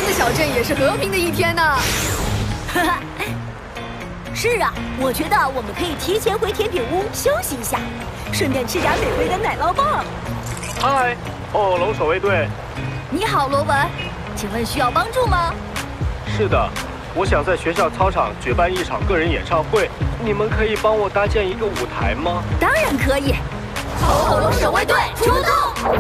的小镇也是和平的一天呢。 是啊，我觉得我们可以提前回甜品屋休息一下，顺便吃点美味的奶酪棒。 嗨，火龙守卫队。 你好，罗文，请问需要帮助吗？ 是的，我想在学校操场举办一场个人演唱会，你们可以帮我搭建一个舞台吗？ 当然可以。 火龙守卫队出动！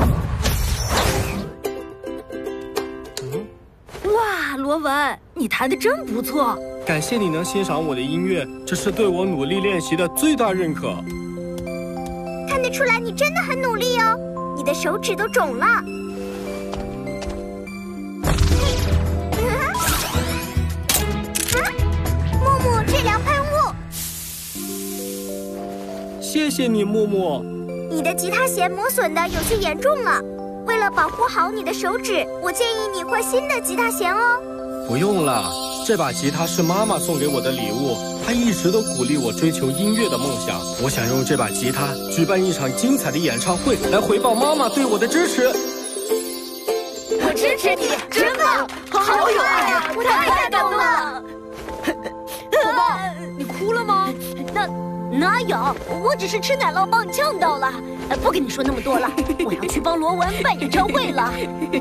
哇，罗文，你弹得真不错。 感谢你能欣赏我的音乐，这是对我努力练习的最大认可。 看得出来你真的很努力哦，你的手指都肿了。木木治疗喷雾。 谢谢你，木木。 你的吉他弦磨损的有些严重了，为了保护好你的手指，我建议你换新的吉他弦哦。 不用了，这把吉他是妈妈送给我的礼物，她一直都鼓励我追求音乐的梦想。我想用这把吉他举办一场精彩的演唱会，来回报妈妈对我的支持。 我支持你，真棒，好有爱啊！我太感动了。火爆，你哭了吗？ 哪有？我只是吃奶酪棒呛到了。不跟你说那么多了，我要去帮罗文办演唱会了。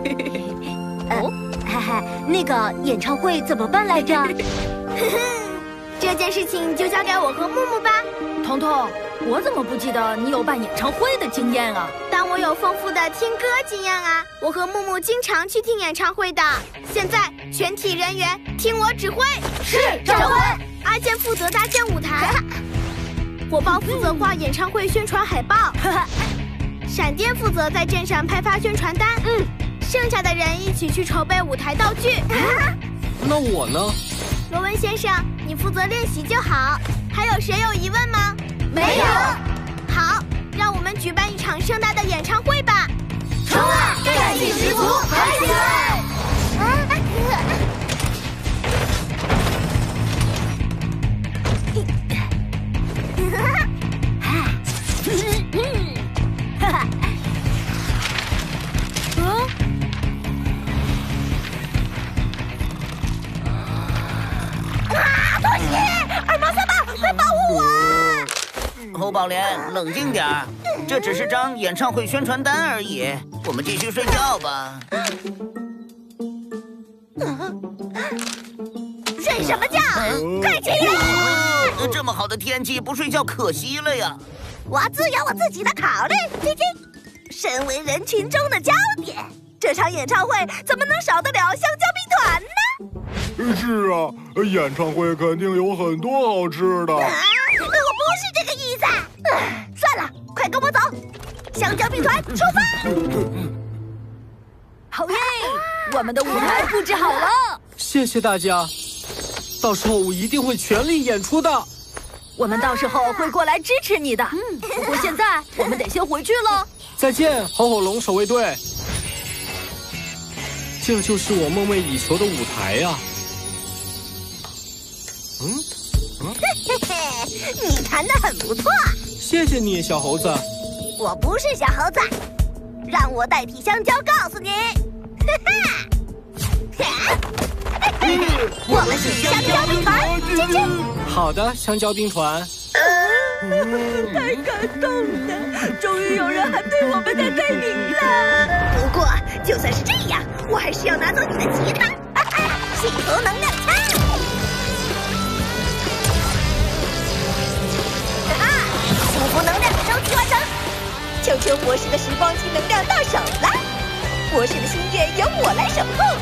那个演唱会怎么办来着？ 这件事情就交给我和木木吧。 彤彤，我怎么不记得你有办演唱会的经验啊？ 但我有丰富的听歌经验啊！我和木木经常去听演唱会的。现在全体人员听我指挥。 是，长官。 阿健负责搭建舞台，火爆负责挂演唱会宣传海报，闪电负责在镇上派发宣传单。剩下的人一起去筹备舞台道具。 那我呢？ 罗文先生，你负责练习就好。还有谁有疑问吗？ 没有。 好，让我们举办一场盛大的演唱会吧！ 冲啊！干劲十足，嗨起来！ 多西，二毛三宝，快保护我！ 侯宝莲，冷静点儿，这只是张演唱会宣传单而已，我们继续睡觉吧。 睡什么觉？快起来！ 这么好的天气，不睡觉可惜了呀。 我自有我自己的考虑。身为人群中的焦点，这场演唱会怎么能少得了香蕉兵团呢？ 是啊，演唱会肯定有很多好吃的。 我不是这个意思。算了，快跟我走，香蕉兵团出发！ 好耶！我们的舞台布置好了。 谢谢大家，到时候我一定会全力演出的。 我们到时候会过来支持你的。不过现在我们得先回去了。 再见，吼吼龙守卫队。这就是我梦寐以求的舞台呀！ 你弹得很不错。 谢谢你，小猴子。 我不是小猴子，让我代替香蕉告诉你。我们是香蕉兵团。 好的，香蕉兵团。 太感动了，终于有人喊对我们的队名了。 不过就算是这样，我还是要拿走你的吉他。幸福能量枪！幸福能量收集完成。求求博士的时光机能量到手了，博士的心愿由我来守护。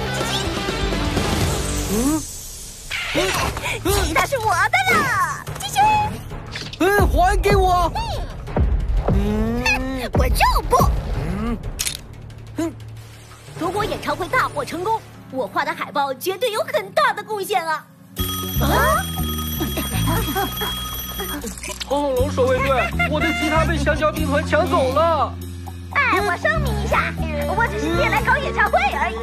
吉他是我的了，继续。 还给我！ 我就不。 如果演唱会大获成功，我画的海报绝对有很大的贡献啊！ 吼吼龙守卫队，我的吉他被香蕉兵团抢走了。 我声明一下，我只是借来搞演唱会而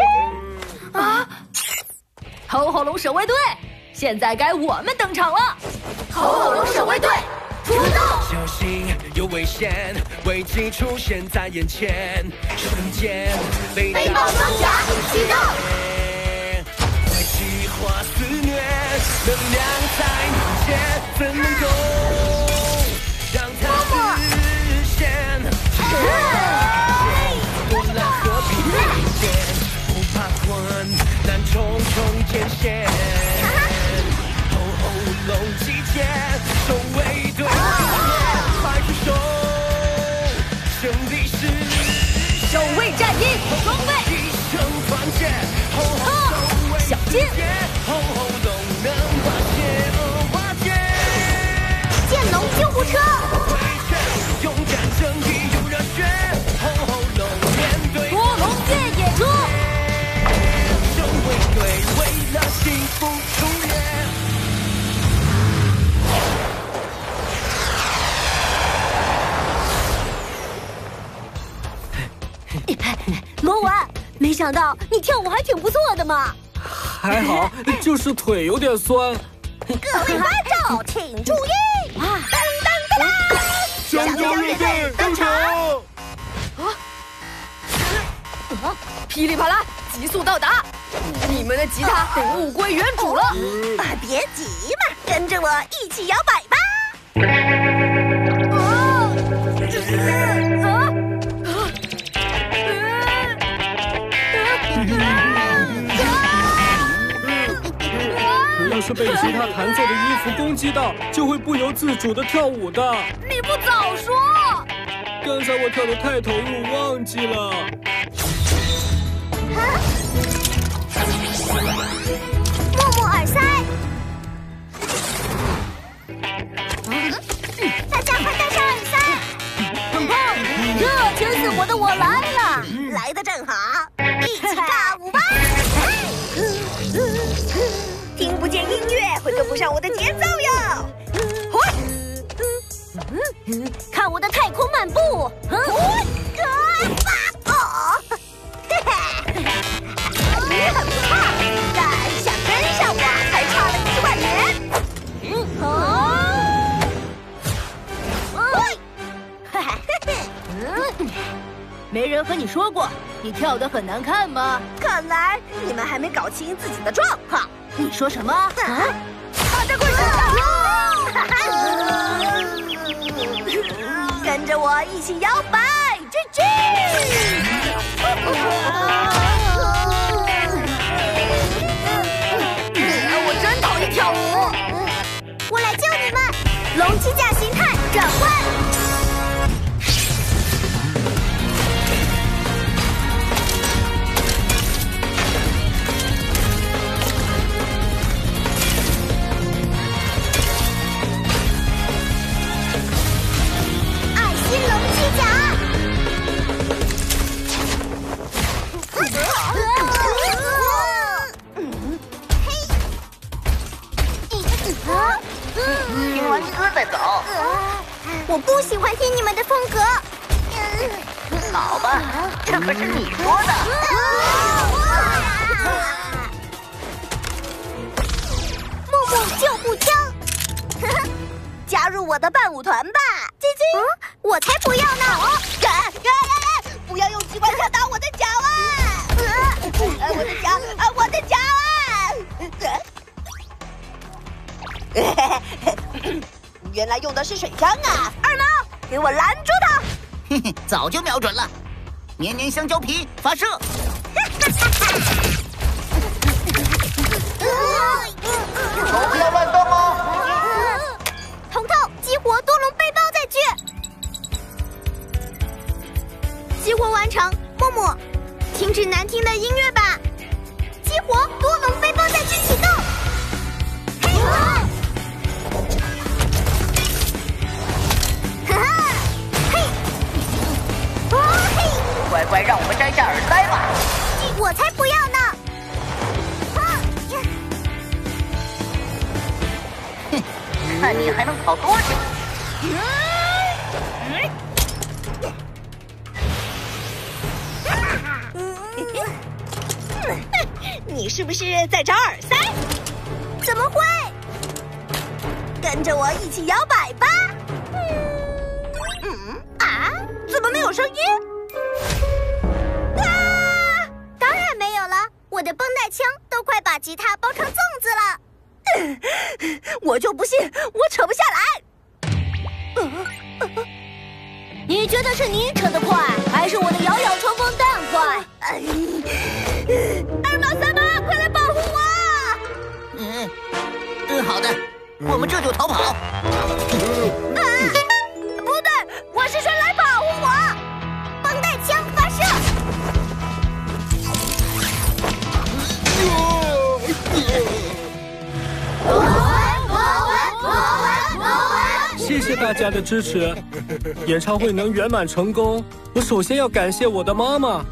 已。 吼吼龙守卫队，现在该我们登场了！ 吼吼龙守卫队出动！ 小心有危险，危机出现在眼前，手中剑， 飞豹装甲启动！ 天线。吼吼龙击剑，守卫队，快出手！胜利是守卫战衣，装备。 一生团结，吼吼守卫小心， 吼吼龙能化解。 剑龙救护车。 勇敢正义有热血，吼吼龙面对多龙剑演出。 守卫队为了幸福出演。 罗文，没想到你跳舞还挺不错的嘛。 还好，就是腿有点酸。 各位观众请注意！啊，当当当当！ 香蕉乐队登场！ 噼里啪啦，急速到达！你们的吉他得物归原主了。 别急嘛，跟着我一起摇摆吧！ 要是被吉他弹奏的衣服攻击到，就会不由自主的跳舞的。 你不早说！ 刚才我跳得太投入，忘记了。 木木耳塞，大家快戴上耳塞！ 很棒，热情死我的我来了， 来得正好，一起尬舞吧！听不见音乐会跟不上我的节奏哟！看我的太空漫步！你很不错，但想跟上我还差了1万元。 没人和你说过你跳得很难看吗？ 看来你们还没搞清自己的状况。 你说什么？ 大家快跟着我一起摇摆，追！ 我真讨厌跳舞。 我来救你们！龙机甲形态转换。 听完歌再走。 我不喜欢听你们的风格。 好吧，这可是你说的。 木木救护枪，加入我的伴舞团吧！我才不要呢！不要用机关枪打我的脚啊！我的脚啊！我的脚啊！原来用的是水枪啊！二毛，给我拦住他！ 嘿嘿，早就瞄准了。黏黏香蕉皮发射！头不要乱动哦！ 彤彤，激活多龙背包载具。激活完成，木木，停止难听的音乐吧。激活多龙背包载具启动。 乖乖，让我们摘下耳塞吧。 我才不要呢！ 哼，看你还能跑多久？ 你是不是在找耳塞？怎么会？跟着我一起摇摆吧！怎么没有声音？当然没有了，我的绷带枪都快把吉他包成粽子了。我就不信我扯不下来。 你觉得是你扯得快，还是我的摇摇冲锋弹快？ 二毛三毛，快来保护我！ 好的，我们这就逃跑。 不对，我是说来保护我。绷带枪发射。 谢谢大家的支持，演唱会能圆满成功，我首先要感谢我的妈妈，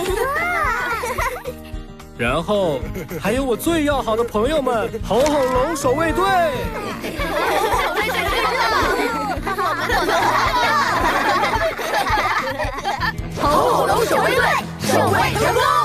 然后还有我最要好的朋友们——吼吼龙守卫队。 吼吼龙守卫队，守卫成功！